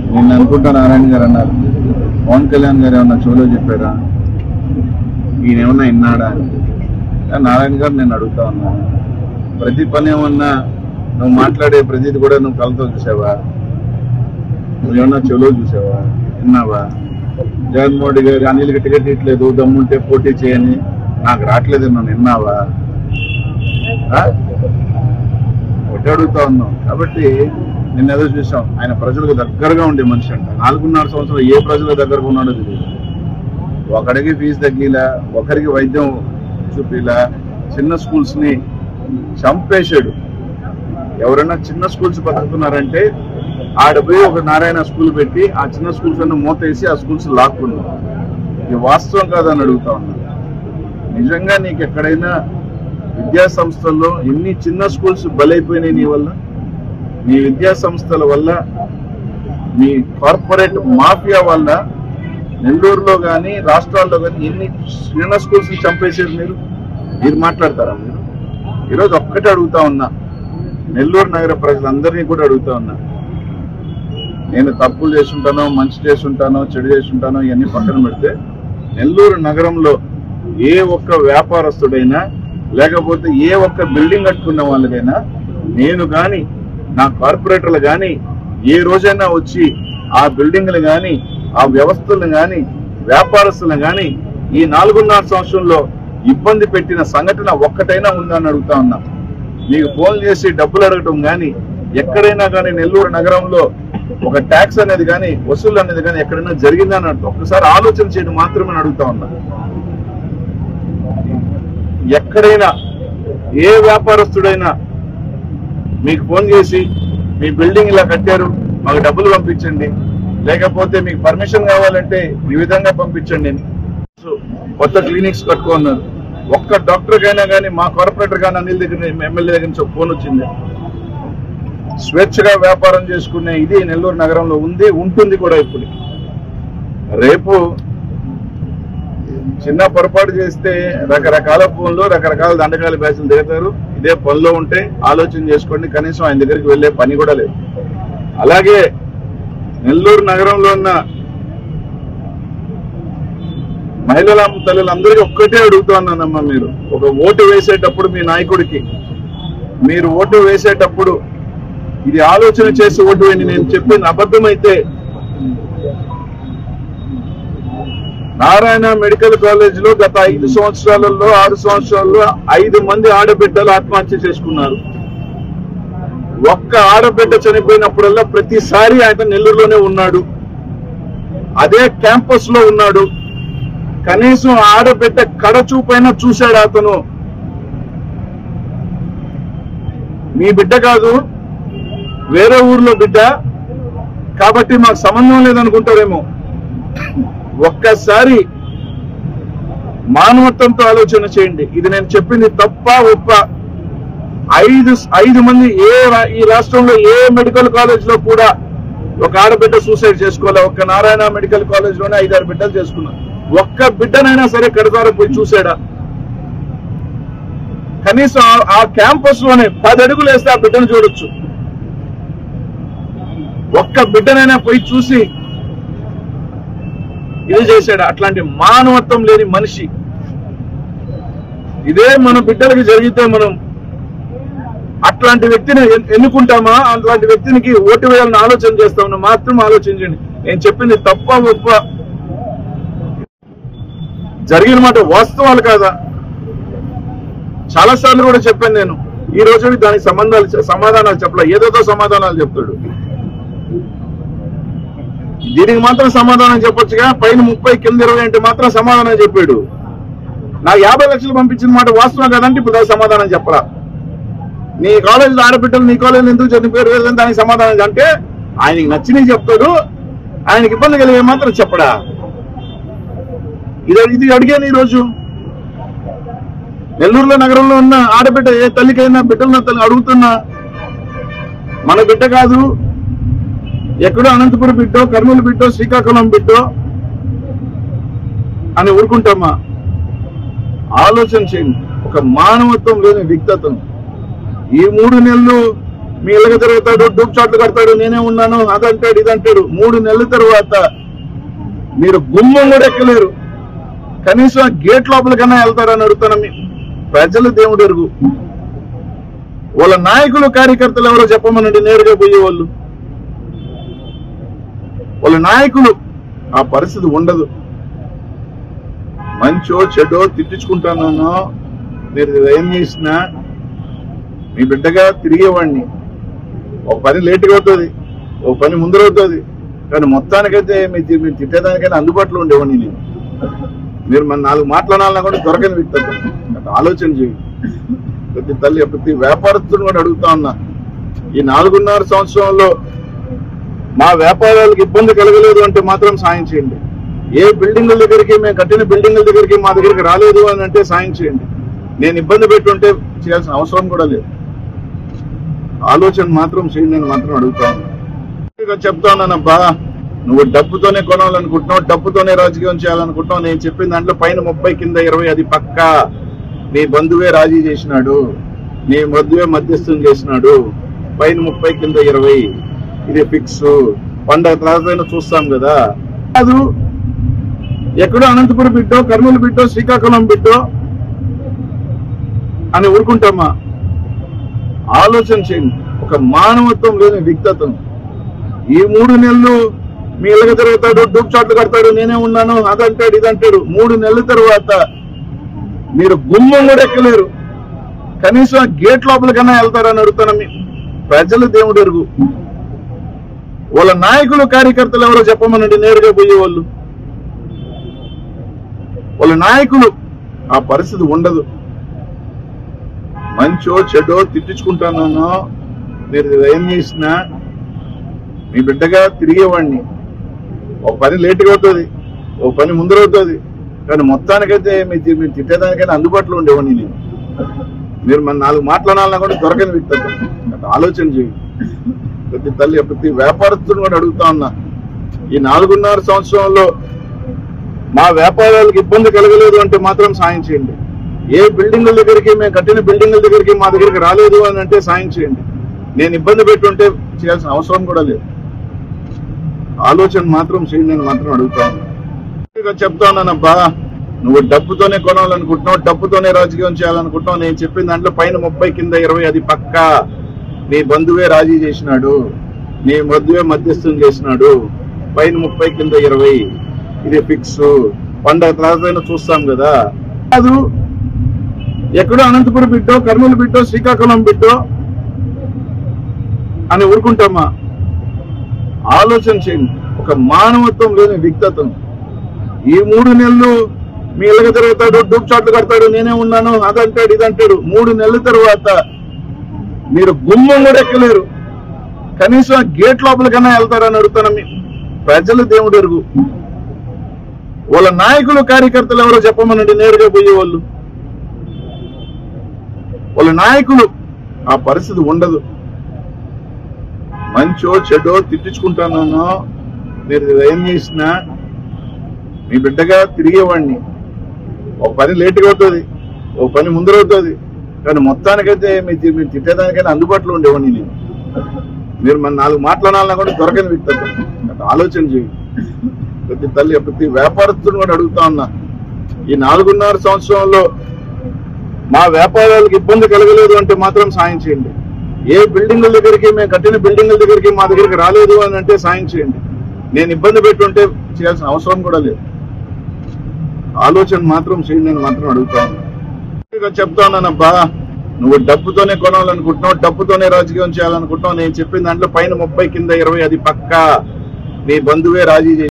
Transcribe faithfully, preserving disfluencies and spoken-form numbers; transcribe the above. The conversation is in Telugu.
నేను అనుకుంటా నారాయణ గారు అన్నారు, పవన్ కళ్యాణ్ గారు ఏమన్నా చెవులో చెప్పారా, ఈయన ఏమన్నా విన్నాడా? నారాయణ గారు నేను అడుగుతా ఉన్నాను, ప్రతి పని ఏమన్నా నువ్వు మాట్లాడే ప్రతిది కూడా నువ్వు కళ్ళతో చూసావా? నువ్వేమన్నా చెవులో చూసావా, విన్నావా? జగన్మోహన్ రెడ్డి గారు అనిల్కి టికెట్ ఇట్లేదు, దమ్ముంటే పోటీ చేయని, నాకు రావట్లేదు, నువ్వు విన్నావా? ఒకటి అడుగుతా ఉన్నాం. కాబట్టి నిన్న ఏదో చూసాం, ఆయన ప్రజలకు దగ్గరగా ఉండే మనిషి అంట. నాలుగున్నర సంవత్సరం ఏ ప్రజలకు దగ్గరగా ఉన్నాడో తెలియదు. ఒకడికి ఫీజు తగ్గిలా, ఒకరికి వైద్యం చూపిలా, చిన్న స్కూల్స్ ని చంపేశాడు. ఎవరైనా చిన్న స్కూల్స్ బతుకుతున్నారంటే ఆడపోయి ఒక నారాయణ స్కూల్ పెట్టి ఆ చిన్న స్కూల్స్ అన్న మూత వేసి ఆ స్కూల్స్ లాక్కున్నాడు. ఇది వాస్తవం కాదని అడుగుతా ఉన్నాను. నిజంగా నీకు ఎక్కడైనా విద్యా సంస్థల్లో ఎన్ని చిన్న స్కూల్స్ బలైపోయినాయి నీ వల్ల, మీ విద్యా సంస్థల వల్ల, మీ కార్పొరేట్ మాఫియా వల్ల నెల్లూరులో కానీ రాష్ట్రాల్లో కానీ ఎన్ని చిన్న స్కూల్స్ చంపేసేది మీరు మీరు మాట్లాడతారా? మీరు ఈరోజు ఒక్కటే అడుగుతా ఉన్నా, నెల్లూరు నగర ప్రజలందరినీ కూడా అడుగుతా ఉన్నా. నేను తప్పులు చేసుంటానో, మంచి చేసుంటానో, చెడు చేసుంటానో ఇవన్నీ పక్కన పెడితే, నెల్లూరు నగరంలో ఏ ఒక్క వ్యాపారస్తుడైనా లేకపోతే ఏ ఒక్క బిల్డింగ్ కట్టుకున్న వాళ్ళకైనా నేను కానీ నా కార్పొరేటర్లు కానీ ఏ రోజైనా వచ్చి ఆ బిల్డింగ్లు కానీ ఆ వ్యవస్థలను కానీ వ్యాపారస్తులను కానీ ఈ నాలుగున్నర సంవత్సరంలో ఇబ్బంది పెట్టిన సంఘటన ఒక్కటైనా ఉందని అడుగుతా ఉన్నా. మీకు ఫోన్ చేసి డబ్బులు అడగటం కానీ ఎక్కడైనా కానీ నెల్లూరు నగరంలో ఒక ట్యాక్స్ అనేది కానీ వసూలు అనేది కానీ ఎక్కడైనా జరిగిందని అడుగుతా, ఒక్కసారి ఆలోచన చేయడం మాత్రమే అడుగుతా ఉన్నా. ఎక్కడైనా ఏ వ్యాపారస్తుడైనా మీకు ఫోన్ చేసి మీ బిల్డింగ్ ఇలా కట్టారు, మాకు డబ్బులు పంపించండి, లేకపోతే మీకు పర్మిషన్ కావాలంటే ఈ విధంగా పంపించండి, కొత్త క్లినిక్స్ కట్టుకున్నారు, ఒక్క డాక్టర్కైనా కానీ మా కార్పొరేటర్ కానీ అనిల్ దగ్గర ఎమ్మెల్యే దగ్గర నుంచి ఫోన్ వచ్చింది. స్వేచ్ఛగా వ్యాపారం చేసుకునే ఇది నెల్లూరు నగరంలో ఉంది, ఉంటుంది కూడా. ఇప్పుడు రేపు చిన్న పొరపాటు చేస్తే రకరకాల ఫోన్లు రకరకాల దండకాల బ్యాచ్లు దిగుతారు. ఇదే పనిలో ఉంటే ఆలోచన చేసుకోండి, కనీసం ఆయన దగ్గరికి వెళ్లే పని కూడా లేదు. అలాగే నెల్లూరు నగరంలో ఉన్న మహిళల తల్లులందరికీ ఒక్కటే అడుగుతా ఉన్నానమ్మా, మీరు ఒక ఓటు వేసేటప్పుడు మీ నాయకుడికి మీరు ఓటు వేసేటప్పుడు ఇది ఆలోచన చేసి ఓటు వేయండి. నేను చెప్పింది అబద్ధమైతే నారాయణ మెడికల్ కాలేజ్ లో గత ఐదు సంవత్సరాలలో ఆరు సంవత్సరాల్లో ఐదు మంది ఆడబిడ్డలు ఆత్మహత్య చేసుకున్నారు. ఒక్క ఆడబిడ్డ చనిపోయినప్పుడల్లా ప్రతిసారి ఆయన నెల్లూరులోనే ఉన్నాడు, అదే క్యాంపస్ లో ఉన్నాడు. కనీసం ఆడబిడ్డ కడచూపైనా చూశాడు అతను. మీ బిడ్డ కాదు, వేరే ఊర్లో బిడ్డ కాబట్టి మాకు సంబంధం లేదనుకుంటారేమో. ఒక్కసారి మానవత్వంతో ఆలోచన చేయండి. ఇది నేను చెప్పింది తప్ప ఒప్ప? ఐదు ఐదు మంది ఏ ఈ రాష్ట్రంలో ఏ మెడికల్ కాలేజ్ లో కూడా ఒక ఆడబిడ్డ సూసైడ్ చేసుకోలే. ఒక్క నారాయణ మెడికల్ కాలేజ్ లోనే ఐదారు బిడ్డలు చేసుకున్నారు. ఒక్క బిడ్డనైనా సరే కడతారా పోయి చూసాడా? కనీసం ఆ క్యాంపస్ లోనే పది అడుగులు వేస్తే ఆ బిడ్డను చూడొచ్చు. ఒక్క బిడ్డనైనా పోయి చూసి ఇది చేశాడా? అట్లాంటి మానవత్వం లేని మనిషి. ఇదే మన బిడ్డలకి జరిగితే మనం అట్లాంటి వ్యక్తిని ఎన్నుకుంటామా? అట్లాంటి వ్యక్తికి ఓటు వేయాలని ఆలోచన చేస్తామని మాత్రం ఆలోచించండి. నేను చెప్పింది తప్ప ఒప్ప? జరిగిన మాట వాస్తవాలు కాదా? చాలా సార్లు కూడా చెప్పాను నేను. ఈ రోజు దానికి సంబంధాలు సమాధానాలు చెప్పలే, ఏదోతో సమాధానాలు చెప్తాడు. దీనికి మాత్రం సమాధానం చెప్పొచ్చుగా, పైన ముప్పై కింద ఇరవై అంటే మాత్రం సమాధానం చెప్పాడు. నాకు యాభై లక్షలు పంపించిన మాట వాస్తవం కదంటే ఇప్పుడు దానికి సమాధానం చెప్పరా? నీ కాలేజీలో ఆడబిడ్డలు నీ కాలేజీలో ఎందుకు చనిపోయారు లేదని దానికి సమాధానం అంటే ఆయనకి నచ్చినవి చెప్తాడు, ఆయనకి ఇబ్బంది కలిగే మాత్రం చెప్పడా? ఇది ఇది అడిగాను ఈరోజు. నెల్లూరులో నగరంలో ఉన్న ఆడబిడ్డ ఏ తల్లికైనా బిడ్డలను తల్లి అడుగుతున్నా, మన బిడ్డ కాదు, ఎక్కడో అనంతపురం బిడ్డో, కర్నూలు బిడ్డో, శ్రీకాకుళం బిడ్డో అని ఊరుకుంటామా? ఆలోచన చేయండి. ఒక మానవత్వం లేని వ్యక్తిత్వం. ఈ మూడు నెలలు మీ ఇళ్ళకి తిరుగుతాడు, డూప్ చాట్లు కడతాడు, నేనే ఉన్నాను, అదంటాడు ఇదంటాడు. మూడు నెలల తర్వాత మీరు గుమ్మం కూడా ఎక్కలేరు, కనీసం గేట్ లోపలికన్నా వెళ్తారని అడుగుతాను. మీ ప్రజలు దేవుడు ఎరుగు. వాళ్ళ నాయకులు కార్యకర్తలు ఎవరో చెప్పమనండి, నేరుగా పోయేవాళ్ళు. వాళ్ళ నాయకులు ఆ పరిస్థితి ఉండదు. మంచో చెడో తిట్టించుకుంటాను, మీరు ఏం చేసినా మీ బిడ్డగా తిరిగేవాడిని. ఒక పని లేటుగా అవుతుంది, ఒక పని ముందరవుతుంది, కానీ మొత్తానికైతే మీరు మీరు తిట్టేదానికైనా అందుబాటులో ఉండేవాడిని నేను. మీరు మన నాలుగు మాట్లాడాలన్నా కూడా దొరకని వ్యక్తి. ఆలోచన చేయండి. ప్రతి తల్లి ప్రతి వ్యాపారస్తుని కూడా అడుగుతా ఉన్నా, ఈ నాలుగున్నర సంవత్సరంలో మా వ్యాపారాలకు ఇబ్బంది కలగలేదు అంటే మాత్రం సాయం చేయండి. ఏ బిల్డింగుల దగ్గరికి, మేము కట్టిన బిల్డింగుల దగ్గరికి మా దగ్గరికి రాలేదు అని అంటే సాయం చేయండి. నేను ఇబ్బంది పెట్టుంటే చేయాల్సిన అవసరం కూడా లేదు. ఆలోచన మాత్రం చేయండి అని మాత్రం అడుగుతా ఉన్నా. చెప్తా ఉన్నానబ్బా, నువ్వు డబ్బుతోనే కొనాలనుకుంటున్నావు, డబ్బుతోనే రాజకీయం చేయాలనుకుంటున్నావు. నేను చెప్పిన దాంట్లో పైన ముప్పై కింద ఇరవై అది పక్కా. నీ బంధువే రాజీ చేసినాడు, నీ బంధువే మధ్యస్థం చేసినాడు. పైన ముప్పై కింద ఇరవై ఇది ఫిక్స్. పండగ తర్వాత చూస్తాం కదా. కాదు, ఎక్కడో అనంతపురం బిడ్డో, కర్నూలు బిడ్డో, శ్రీకాకుళం బిడ్డో అని ఊరుకుంటామా? ఆలోచన చేయండి. ఒక మానవత్వం లేని వ్యక్తిత్వం. ఈ మూడు నెలలు మీ ఇళ్ళకి తిరుగుతాడు, డూప్ చాట్లు కడతాడు, నేనే ఉన్నాను, అదంటాడు ఇదంటాడు. మూడు నెలల తర్వాత మీరు గుమ్మం కూడా ఎక్కలేరు, కనీసం గేట్ లోపలికన్నా వెళ్తారని అడుగుతాను. మీ ప్రజలు దేవుడు ఎరుగు. వాళ్ళ నాయకులు కార్యకర్తలు ఎవరో చెప్పమనండి, నేరుగా పోయేవాళ్ళు. వాళ్ళ నాయకులు ఆ పరిస్థితి ఉండదు. మంచో చెడో తిట్టించుకుంటాను, మీరు ఏం చేసినా మీ బిడ్డగా తిరిగేవాడిని. ఒక పని లేటుగా అవుతుంది, ఒక పని ముందరవుతుంది, కానీ మొత్తానికైతే మీరు మీరు తిట్టేదానికైనా అందుబాటులో ఉండేవాడిని నేను. మీరు మన నాలుగు మాట్లాడాలన్నా కూడా దొరకని వ్యక్తి. ఆలోచన చేయండి. ప్రతి తల్లి ప్రతి వ్యాపారస్తుని కూడా అడుగుతా ఉన్నా, ఈ నాలుగున్నర సంవత్సరంలో మా వ్యాపారాలకు ఇబ్బంది కలగలేదు అంటే మాత్రం సాయం చేయండి. ఏ బిల్డింగుల దగ్గరికి, మేము కట్టిన బిల్డింగుల దగ్గరికి మా దగ్గరికి రాలేదు అని అంటే సాయం చేయండి. నేను ఇబ్బంది పెట్టుంటే చేయాల్సిన అవసరం కూడా లేదు. ఆలోచన మాత్రం చేయండి అని మాత్రం అడుగుతా ఉన్నా. చెప్తా ఉన్నానబ్బా, నువ్వు డబ్బుతోనే కొనాలనుకుంటున్నావు, డబ్బుతోనే రాజకీయం చేయాలనుకుంటున్నావు. నేను చెప్పిన దాంట్లో పైన ముప్పై కింద ఇరవై అది పక్కా. నీ బంధువే రాజీ చేసినాడు, నీ బంధువే మధ్యస్థం చేసినాడు. పైన ముప్పై కింద ఇరవై ఇది ఫిక్స్. పండగ తర్వాత చూస్తాం కదా. కాదు, ఎక్కడో అనంతపురం బిడ్డో, కర్నూలు బిడ్డో, శ్రీకాకుళం బిడ్డో అని ఊరుకుంటామా? ఆలోచన చేయండి. ఒక మానవత్వం లేని వ్యక్తిత్వం. ఈ మూడు నెలలు మీ ఇళ్ళకి తిరుగుతాడు, డూప్ చాట్లు కడతాడు, నేనే ఉన్నాను, అదంటాడు ఇదంటాడు. మూడు నెలల తర్వాత మీరు గుమ్మం కూడా ఎక్కలేరు, కనీసం గేట్ లోపలికన్నా వెళ్తారని అడుగుతాను. మీ ప్రజలు దేవుడు ఎరుగు. వాళ్ళ నాయకులు కార్యకర్తలు ఎవరో చెప్పమనండి, నేరుగా పోయేవాళ్ళు. వాళ్ళ నాయకులు ఆ పరిస్థితి ఉండదు. మంచో చెడో తిట్టించుకుంటాను, మీరు ఏం చేసినా మీ బిడ్డగా తిరిగేవాడిని. ఒక పని లేటుగా అవుతుంది, ఒక పని ముందరవుతుంది, కానీ మొత్తానికైతే మీరు మీరు తిట్టేదానికైనా అందుబాటులో ఉండేవాడిని నేను. మీరు మన నాలుగు మాట్లాడాలన్నా కూడా దొరకని వ్యక్తి. ఆలోచన చేయండి. ప్రతి తల్లి ప్రతి వ్యాపారస్తుని కూడా అడుగుతా ఉన్నా, ఈ నాలుగున్నర సంవత్సరంలో మా వ్యాపారాలకు ఇబ్బంది కలగలేదు అంటే మాత్రం సాయం చేయండి. ఏ బిల్డింగుల దగ్గరికి, మేము కట్టిన బిల్డింగుల దగ్గరికి మా దగ్గరికి రాలేదు అని అంటే సాయం చేయండి. నేను ఇబ్బంది పెట్టుంటే చేయాల్సిన అవసరం కూడా లేదు. ఆలోచన మాత్రం చేయండి అని మాత్రం అడుగుతా ఉన్నా. చెప్తా ఉన్నానబ్బా, నువ్వు డబ్బుతోనే కొనాలనుకుంటున్నావు, డబ్బుతోనే రాజకీయం చేయాలనుకుంటున్నావు. నేను చెప్పిన దాంట్లో పైన ముప్పై కింద ఇరవై అది పక్కా. నీ బంధువే రాజీ